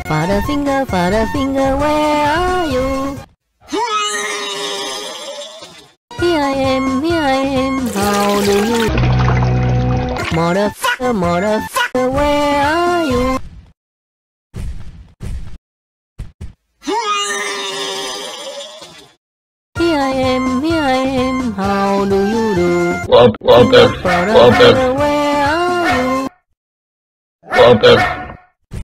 Father finger, where are you? Here I am, how do you? Motherfucker, where are you? Here I am, how do you do? What Father finger, where are you?